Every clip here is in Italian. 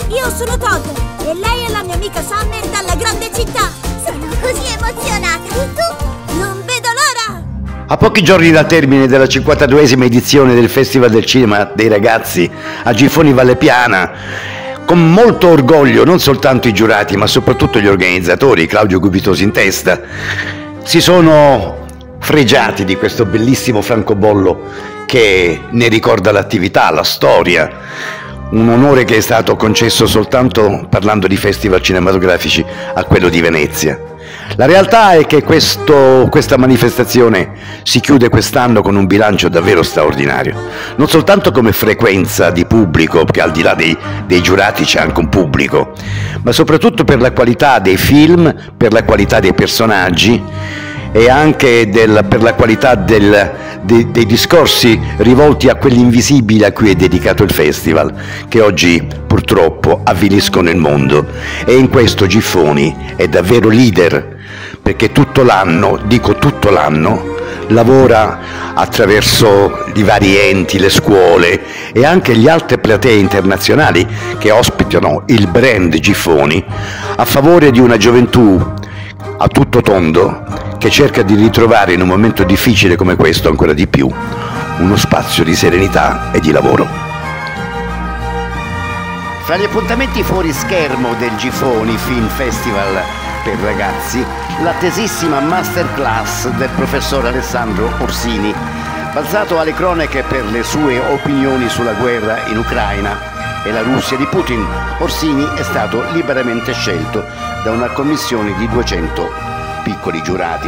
Io sono Todd e lei è la mia amica Summer dalla grande città. Sono così emozionata. E tu? Non vedo l'ora! A pochi giorni dal termine della 52esima edizione del Festival del Cinema dei Ragazzi a Gifoni Valle Piana, con molto orgoglio non soltanto i giurati ma soprattutto gli organizzatori, Claudio Gubitosi in testa, si sono fregiati di questo bellissimo francobollo che ne ricorda l'attività, la storia, un onore che è stato concesso soltanto, parlando di festival cinematografici, a quello di Venezia. La realtà è che questa manifestazione si chiude quest'anno con un bilancio davvero straordinario, non soltanto come frequenza di pubblico, perché al di là dei giurati c'è anche un pubblico, ma soprattutto per la qualità dei film, per la qualità dei personaggi e anche per la qualità dei discorsi rivolti a quelli invisibili a cui è dedicato il festival, che oggi purtroppo avviliscono il mondo. E in questo Gifoni è davvero leader, perché tutto l'anno, dico tutto l'anno, lavora attraverso i vari enti, le scuole e anche gli altre platee internazionali che ospitano il brand Gifoni a favore di una gioventù a tutto tondo che cerca di ritrovare in un momento difficile come questo ancora di più uno spazio di serenità e di lavoro. Fra gli appuntamenti fuori schermo del Gifoni Film Festival per ragazzi, l'attesissima masterclass del professor Alessandro Orsini, balzato alle cronache per le sue opinioni sulla guerra in Ucraina e la Russia di Putin. Orsini è stato liberamente scelto da una commissione di 200 piccoli giurati.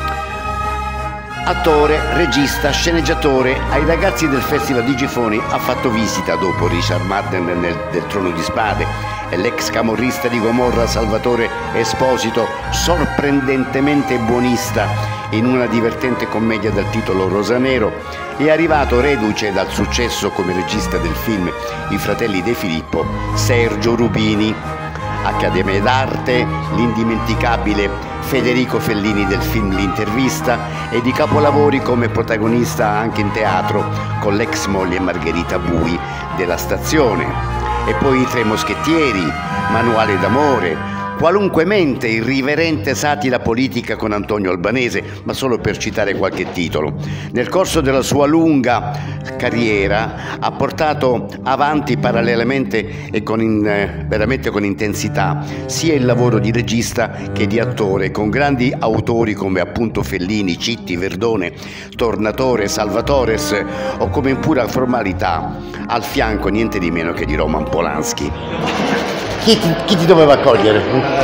Attore, regista, sceneggiatore, ai ragazzi del Festival di Gifoni ha fatto visita, dopo Richard Madden del Trono di Spade e l'ex camorrista di Gomorra Salvatore Esposito, sorprendentemente buonista in una divertente commedia dal titolo Rosanero, è arrivato reduce dal successo come regista del film I Fratelli De Filippo, Sergio Rubini. Accademia d'Arte, l'indimenticabile Federico Fellini del film L'intervista e di capolavori come protagonista anche in teatro con l'ex moglie Margherita Bui della Stazione. E poi I Tre Moschettieri, Manuale d'amore, Qualunque mente, irriverente satira politica con Antonio Albanese, ma solo per citare qualche titolo. Nel corso della sua lunga carriera ha portato avanti parallelamente e veramente con intensità sia il lavoro di regista che di attore, con grandi autori come appunto Fellini, Citti, Verdone, Tornatore, Salvatores o come in pura formalità al fianco niente di meno che di Roman Polanski. Chi ti doveva accogliere?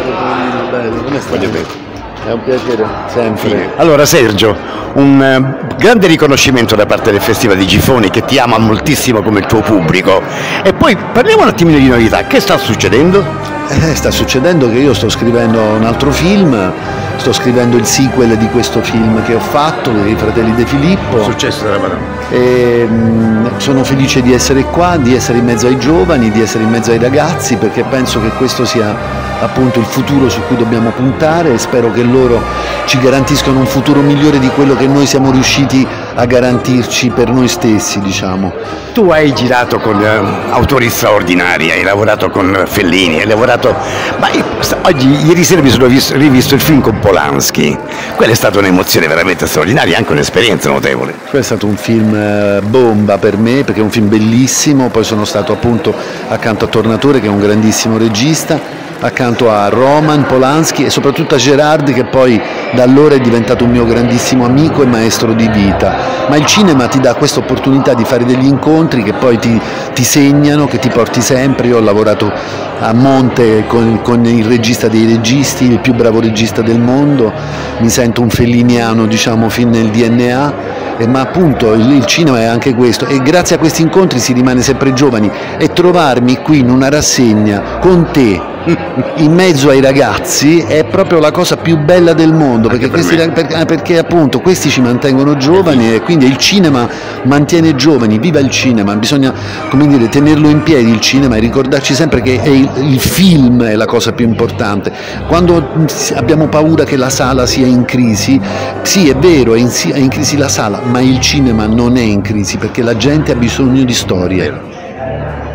Come stai? Voglio bene. È un piacere, sempre. Fine. Allora Sergio, un grande riconoscimento da parte del Festival di Gifoni, che ti ama moltissimo come il tuo pubblico. E poi parliamo un attimino di novità. Che sta succedendo? Sta succedendo che io sto scrivendo un altro film, sto scrivendo il sequel di questo film che ho fatto, I Fratelli De Filippo. Successo della Madonna. E sono felice di essere qua, di essere in mezzo ai giovani, di essere in mezzo ai ragazzi, perché penso che questo sia appunto il futuro su cui dobbiamo puntare e spero che loro ci garantiscano un futuro migliore di quello che noi siamo riusciti a garantirci per noi stessi, diciamo. Tu hai girato con autori straordinari, hai lavorato con Fellini, hai lavorato... Ma ieri sera mi sono rivisto il film con Polanski. Quella è stata un'emozione veramente straordinaria, anche un'esperienza notevole. Questo è stato un film bomba per me, perché è un film bellissimo. Poi sono stato appunto accanto a Tornatore, che è un grandissimo regista, accanto a Roman Polanski e soprattutto a Gerard, che poi da allora è diventato un mio grandissimo amico e maestro di vita. Ma il cinema ti dà questa opportunità di fare degli incontri che poi ti segnano, che ti porti sempre. Io ho lavorato a monte con il regista dei registi, il più bravo regista del mondo, mi sento un felliniano, diciamo, fin nel DNA. Ma appunto il cinema è anche questo, e grazie a questi incontri si rimane sempre giovani, e trovarmi qui in una rassegna con te in mezzo ai ragazzi è proprio la cosa più bella del mondo, perché, perché appunto questi ci mantengono giovani e quindi il cinema mantiene giovani. Viva il cinema, bisogna, come dire, tenerlo in piedi il cinema e ricordarci sempre che il film è la cosa più importante. Quando abbiamo paura che la sala sia in crisi, sì, è vero, è in crisi la sala, ma il cinema non è in crisi, perché la gente ha bisogno di storie.